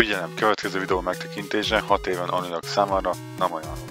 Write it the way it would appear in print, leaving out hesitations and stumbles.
Figyelem, következő videó megtekintése 6 éven alulak számára nem ajánlom.